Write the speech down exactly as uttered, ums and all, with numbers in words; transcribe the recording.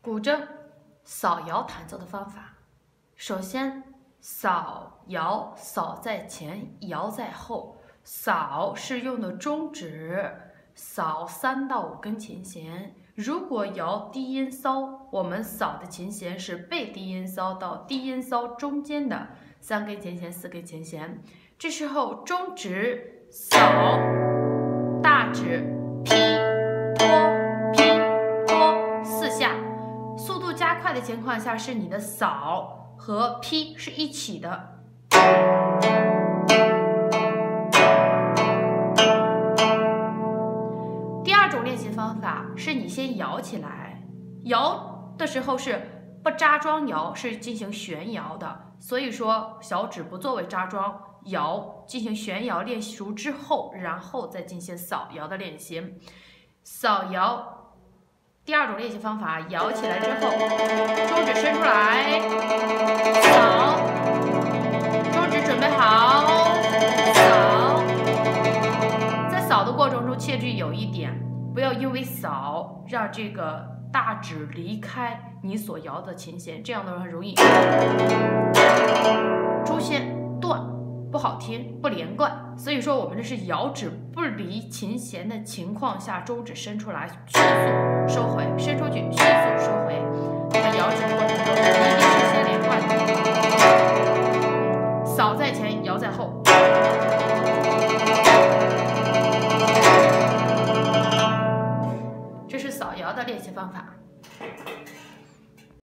古筝扫摇弹奏的方法，首先扫摇，扫在前，摇在后。扫是用的中指扫三到五根琴弦。如果摇低音骚，我们扫的琴弦是背低音骚到低音骚中间的三根琴弦、四根琴弦。这时候中指扫，大指劈拖劈拖四下。速度加快的情况下，是你的扫和劈是一起的。第二种练习方法是你先摇起来，摇的时候是不扎桩摇，是进行旋摇的，所以说小指不作为扎桩摇，进行旋摇练熟之后，然后再进行扫摇的练习。扫摇。第二种练习方法，摇起来之后，中指伸出来，扫，中指准备好，扫。在扫的过程中，切记有一点，不要因为扫让这个大指离开你所摇的琴弦，这样的话容易出现断，不好听，不连贯。所以说，我们这是摇指不离琴弦的情况下，中指伸出来，迅速收回，伸出去，迅速收回。那么摇指的过程中，一定是先连贯的，扫在前，摇在后。这是扫摇的练习方法。